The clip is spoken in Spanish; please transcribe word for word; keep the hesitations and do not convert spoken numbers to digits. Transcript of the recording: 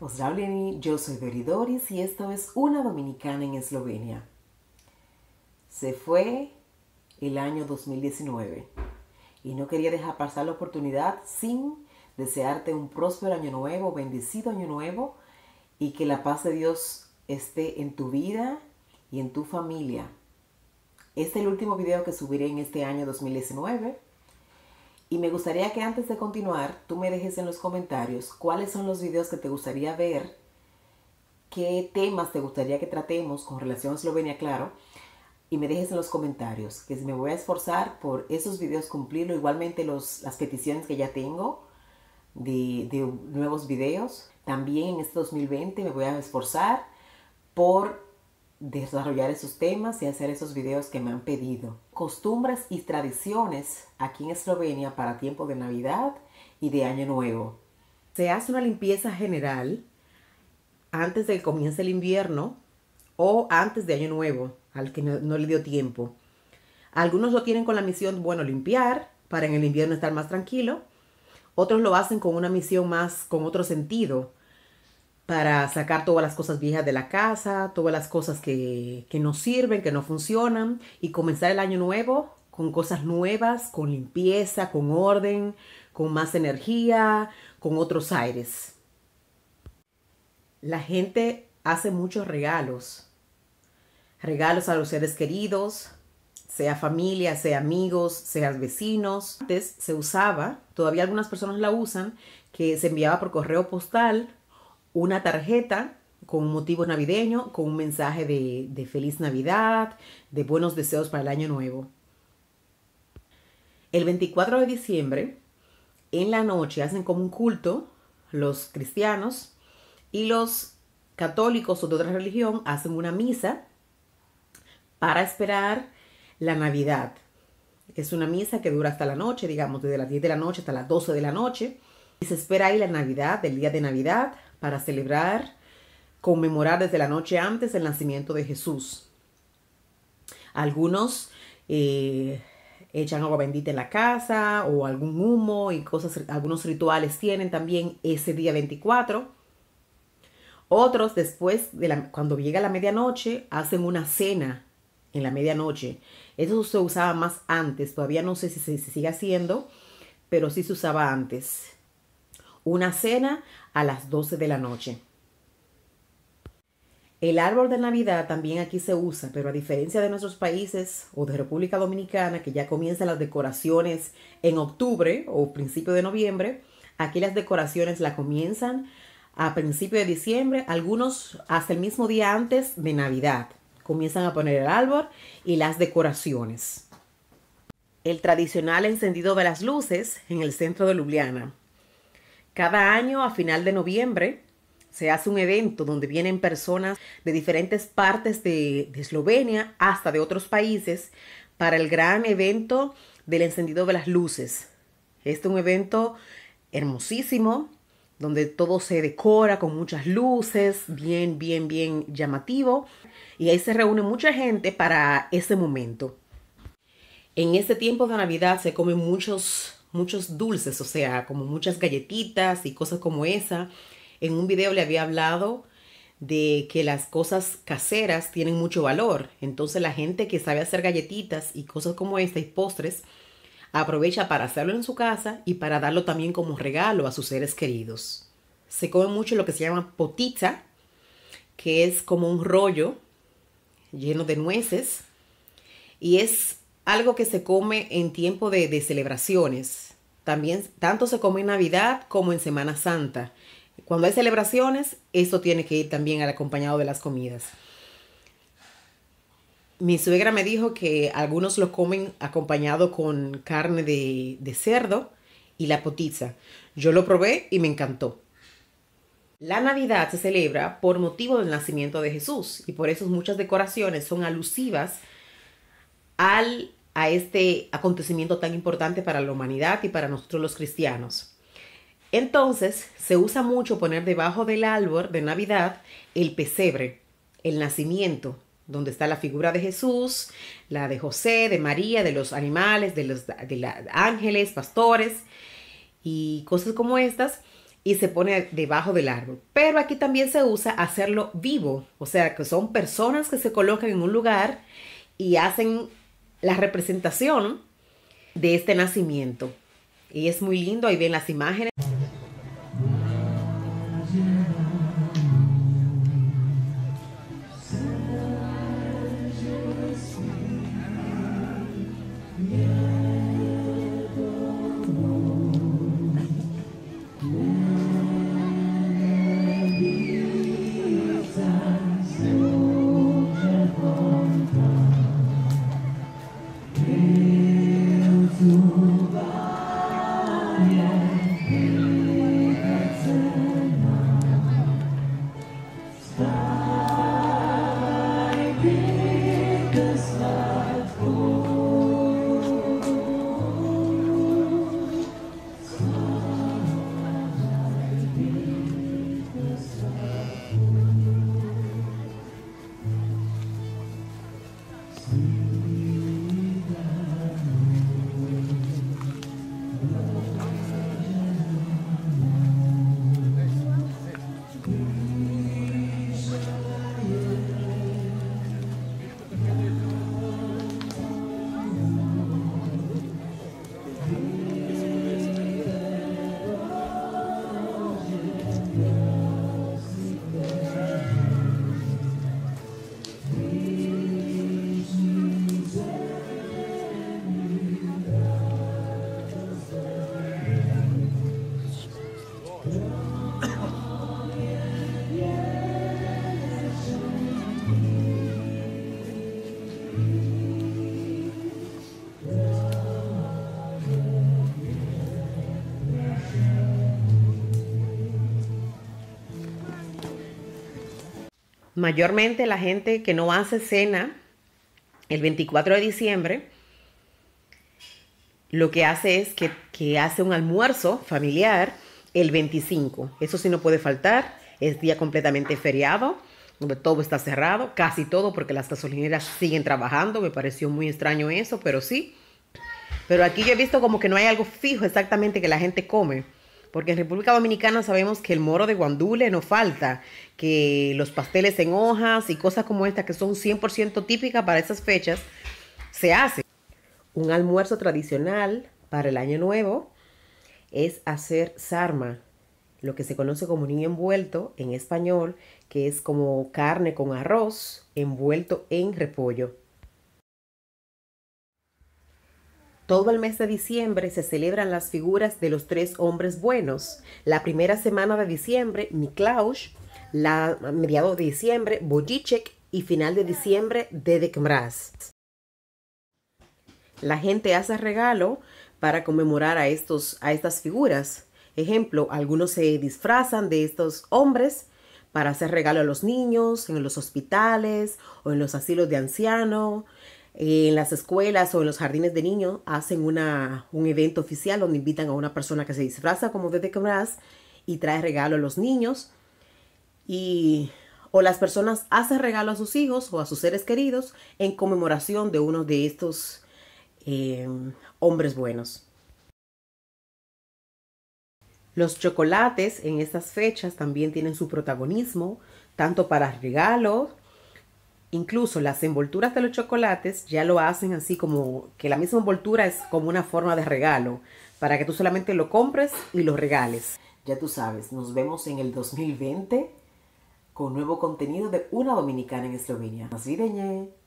Pozdravljeni, yo soy Beri Doris y esto es Una Dominicana en Eslovenia. Se fue el año dos mil diecinueve y no quería dejar pasar la oportunidad sin desearte un próspero año nuevo, bendecido año nuevo, y que la paz de Dios esté en tu vida y en tu familia. Este es el último video que subiré en este año dos mil diecinueve. Y me gustaría que antes de continuar, tú me dejes en los comentarios cuáles son los videos que te gustaría ver, qué temas te gustaría que tratemos con relación a Eslovenia, claro, y me dejes en los comentarios, que me voy a esforzar por esos videos cumplirlo. Igualmente los, las peticiones que ya tengo de, de nuevos videos. También en este dos mil veinte me voy a esforzar por desarrollar esos temas y hacer esos videos que me han pedido. Costumbres y tradiciones aquí en Eslovenia para tiempo de Navidad y de Año Nuevo. Se hace una limpieza general antes de que comience el invierno o antes de Año Nuevo, al que no, no le dio tiempo. Algunos lo tienen con la misión, bueno, limpiar para en el invierno estar más tranquilo. Otros lo hacen con una misión más, con otro sentido, para sacar todas las cosas viejas de la casa, todas las cosas que, que no sirven, que no funcionan, y comenzar el año nuevo con cosas nuevas, con limpieza, con orden, con más energía, con otros aires. La gente hace muchos regalos, regalos a los seres queridos, sea familia, sea amigos, sea vecinos. Antes se usaba, todavía algunas personas la usan, que se enviaba por correo postal una tarjeta con un motivo navideño, con un mensaje de, de feliz Navidad, de buenos deseos para el año nuevo. El veinticuatro de diciembre, en la noche, hacen como un culto los cristianos, y los católicos o de otra religión hacen una misa para esperar la Navidad. Es una misa que dura hasta la noche, digamos, desde las diez de la noche hasta las doce de la noche. Y se espera ahí la Navidad, el día de Navidad, para celebrar, conmemorar desde la noche antes el nacimiento de Jesús. Algunos eh, echan agua bendita en la casa o algún humo y cosas, algunos rituales tienen también ese día veinticuatro. Otros después, de la, cuando llega la medianoche, hacen una cena en la medianoche. Eso se usaba más antes, todavía no sé si se, se sigue haciendo, pero sí se usaba antes. Una cena a las doce de la noche. El árbol de Navidad también aquí se usa, pero a diferencia de nuestros países o de República Dominicana, que ya comienzan las decoraciones en octubre o principio de noviembre, aquí las decoraciones la comienzan a principio de diciembre, algunos hasta el mismo día antes de Navidad. Comienzan a poner el árbol y las decoraciones. El tradicional encendido de las luces en el centro de Ljubljana. Cada año, a final de noviembre, se hace un evento donde vienen personas de diferentes partes de, de Eslovenia, hasta de otros países, para el gran evento del encendido de las luces. Este es un evento hermosísimo, donde todo se decora con muchas luces, bien, bien, bien llamativo. Y ahí se reúne mucha gente para ese momento. En este tiempo de Navidad se comen muchos... muchos dulces, o sea, como muchas galletitas y cosas como esa. En un video le había hablado de que las cosas caseras tienen mucho valor. Entonces la gente que sabe hacer galletitas y cosas como esta y postres, aprovecha para hacerlo en su casa y para darlo también como regalo a sus seres queridos. Se come mucho lo que se llama potica, que es como un rollo lleno de nueces, y es algo que se come en tiempo de, de celebraciones. También tanto se come en Navidad como en Semana Santa. Cuando hay celebraciones, esto tiene que ir también acompañado de las comidas. Mi suegra me dijo que algunos lo comen acompañado con carne de, de cerdo y la potica. Yo lo probé y me encantó. La Navidad se celebra por motivo del nacimiento de Jesús, y por eso muchas decoraciones son alusivas al, a este acontecimiento tan importante para la humanidad y para nosotros los cristianos. Entonces, se usa mucho poner debajo del árbol de Navidad el pesebre, el nacimiento, donde está la figura de Jesús, la de José, de María, de los animales, de los de la, ángeles, pastores y cosas como estas. y se pone debajo del árbol. Pero aquí también se usa hacerlo vivo, o sea, que son personas que se colocan en un lugar y hacen la representación de este nacimiento. Y es muy lindo, ahí ven las imágenes. Mayormente la gente que no hace cena el veinticuatro de diciembre, lo que hace es que, que hace un almuerzo familiar el veinticinco. Eso sí no puede faltar, es día completamente feriado, donde todo está cerrado, casi todo, porque las gasolineras siguen trabajando. Me pareció muy extraño eso, pero sí. Pero aquí yo he visto como que no hay algo fijo exactamente que la gente come. Porque en República Dominicana sabemos que el moro de guandule no falta, que los pasteles en hojas y cosas como esta que son cien por ciento típicas para esas fechas, se hacen. Un almuerzo tradicional para el Año Nuevo es hacer sarma, lo que se conoce como niño envuelto en español, que es como carne con arroz envuelto en repollo. Todo el mes de diciembre se celebran las figuras de los tres hombres buenos. La primera semana de diciembre, Miklaush, la mediados de diciembre, Bojíček y final de diciembre, Dedek Mraz. La gente hace regalo para conmemorar a, estos, a estas figuras. Ejemplo, algunos se disfrazan de estos hombres para hacer regalo a los niños, en los hospitales o en los asilos de ancianos. En las escuelas o en los jardines de niños hacen una, un evento oficial donde invitan a una persona que se disfraza como Dedek Mraz y trae regalo a los niños. Y, o las personas hacen regalo a sus hijos o a sus seres queridos en conmemoración de uno de estos eh, hombres buenos. Los chocolates en estas fechas también tienen su protagonismo, tanto para regalos. Incluso las envolturas de los chocolates ya lo hacen así como que la misma envoltura es como una forma de regalo para que tú solamente lo compres y lo regales. Ya tú sabes, nos vemos en el dos mil veinte con nuevo contenido de Una Dominicana en Eslovenia. Nasvidenje.